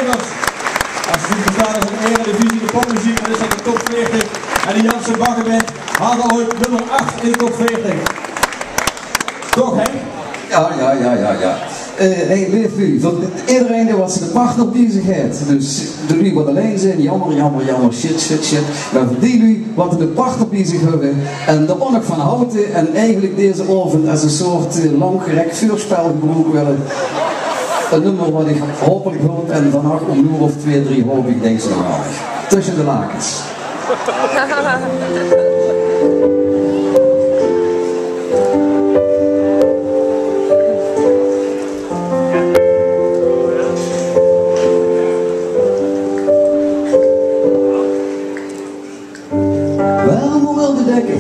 Evers. Als je ziet bestaan als een eredivisie de popmuziek, dan is dat de top 40. En de Janse Baggerband haalde ooit nummer 8 in de top 40. Toch, Henk? Ja. Hey, leef u, voor iedereen was de partner bezigheid. Dus toen jullie wat alleen zijn, jammer, shit. Maar voor die wat de partner bezig hebben en de onnig van houten en eigenlijk deze avond als een soort langgerekt vuurspel gebruikt willen. Een nummer wat ik hopelijk hoor en vannacht om een uur of 2, 3 hoop ik denk zo nog tussen de lakens. Wel wel de dekken.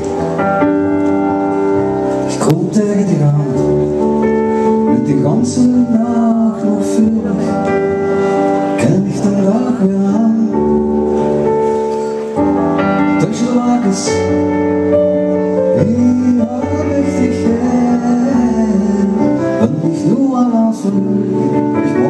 Ik kom tegen te gaan. Met de ganse nacht nog vurig. Ken ik de dag weer aan. Tussen de lakens. Hier heb ik dich gern. Und nicht nur als Verlust.